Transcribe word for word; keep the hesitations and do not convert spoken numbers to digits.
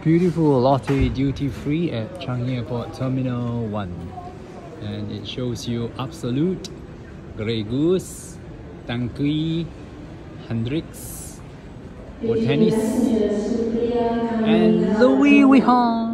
Beautiful Lotte duty free at Changi Airport Terminal one, and it shows you Absolute, Grey Goose, Tanqui, Hendrix, Botanis, and Louis Vuitton.